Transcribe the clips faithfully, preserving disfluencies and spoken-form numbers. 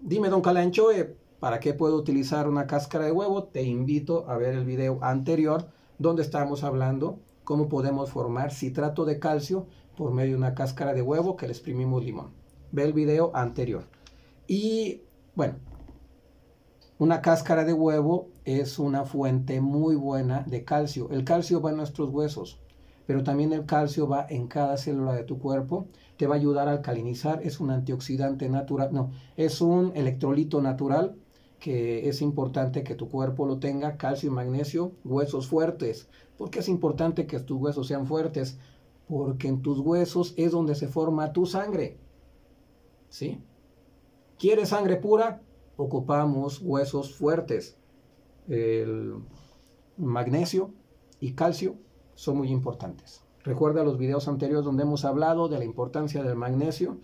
Dime, don Calancho, eh, ¿para qué puedo utilizar una cáscara de huevo? Te invito a ver el video anterior donde estábamos hablando cómo podemos formar citrato de calcio por medio de una cáscara de huevo que le exprimimos limón. Ve el video anterior. Y bueno, una cáscara de huevo es una fuente muy buena de calcio. El calcio va en nuestros huesos, pero también el calcio va en cada célula de tu cuerpo. Te va a ayudar a alcalinizar, es un antioxidante natural, no, es un electrolito natural que es importante que tu cuerpo lo tenga, calcio y magnesio, huesos fuertes. ¿Por qué es importante que tus huesos sean fuertes? Porque en tus huesos es donde se forma tu sangre, ¿sí? ¿Quieres sangre pura? Ocupamos huesos fuertes. El magnesio y calcio son muy importantes. Recuerda los videos anteriores donde hemos hablado de la importancia del magnesio.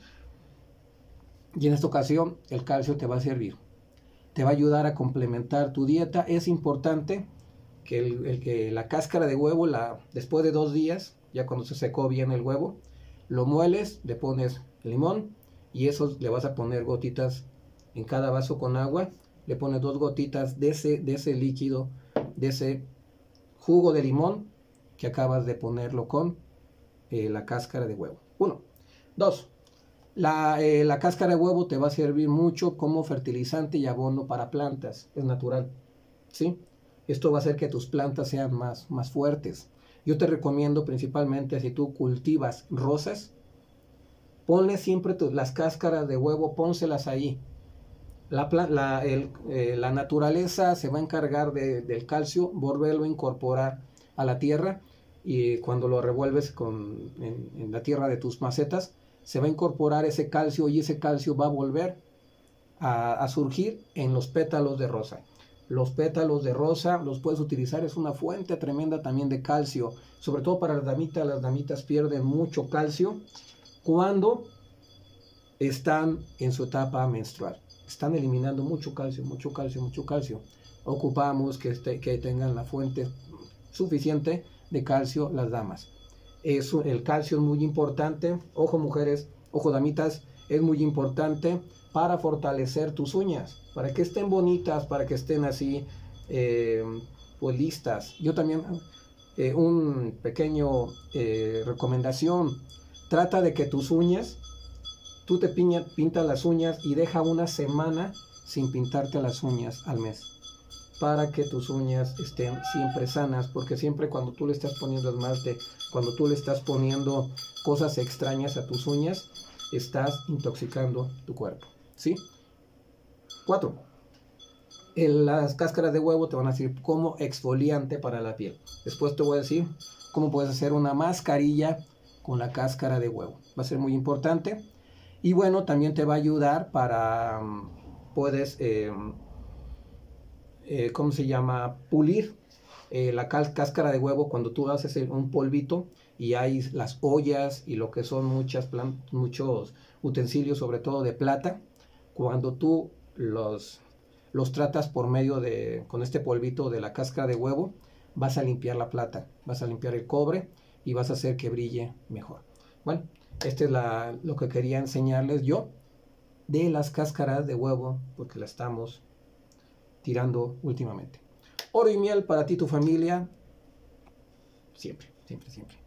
Y en esta ocasión el calcio te va a servir. Te va a ayudar a complementar tu dieta. Es importante que, el, el, que la cáscara de huevo, la, después de dos días, ya cuando se secó bien el huevo, lo mueles, le pones limón y eso le vas a poner gotitas en cada vaso con agua. Le pones dos gotitas de ese, de ese líquido, de ese jugo de limón que acabas de ponerlo con eh, la cáscara de huevo. Uno. Dos. La, eh, la cáscara de huevo te va a servir mucho como fertilizante y abono para plantas. Es natural, ¿sí? Esto va a hacer que tus plantas sean más, más fuertes. Yo te recomiendo principalmente si tú cultivas rosas, ponle siempre tus, las cáscaras de huevo, pónselas ahí. La, la, el, eh, la naturaleza se va a encargar de, del calcio, volverlo a incorporar a la tierra y cuando lo revuelves con, en, en la tierra de tus macetas, se va a incorporar ese calcio y ese calcio va a volver a, a surgir en los pétalos de rosa. Los pétalos de rosa los puedes utilizar, es una fuente tremenda también de calcio, sobre todo para las damitas. Las damitas pierden mucho calcio cuando están en su etapa menstrual. Están eliminando mucho calcio, mucho calcio, mucho calcio. Ocupamos que, este, que tengan la fuente suficiente de calcio las damas. Es, el calcio es muy importante. Ojo mujeres, ojo damitas, es muy importante para fortalecer tus uñas, para que estén bonitas, para que estén así, eh, pues listas. Yo también, eh, un pequeño eh, recomendación, trata de que tus uñas, tú te piña, pintas las uñas y deja una semana sin pintarte las uñas al mes, para que tus uñas estén siempre sanas, porque siempre cuando tú le estás poniendo esmalte, cuando tú le estás poniendo cosas extrañas a tus uñas, estás intoxicando tu cuerpo, ¿sí? Cuatro. En las cáscaras de huevo te van a servir como exfoliante para la piel. Después te voy a decir cómo puedes hacer una mascarilla con la cáscara de huevo. Va a ser muy importante. Y bueno, también te va a ayudar para, puedes, eh, eh, ¿cómo se llama? Pulir eh, la cáscara de huevo cuando tú haces un polvito y hay las ollas y lo que son muchas muchos utensilios, sobre todo de plata. Cuando tú los, los tratas por medio de, con este polvito de la cáscara de huevo, vas a limpiar la plata, vas a limpiar el cobre y vas a hacer que brille mejor. Bueno, este es la, lo que quería enseñarles yo de las cáscaras de huevo, porque la estamos tirando últimamente. Oro y miel para ti y tu familia, siempre, siempre, siempre.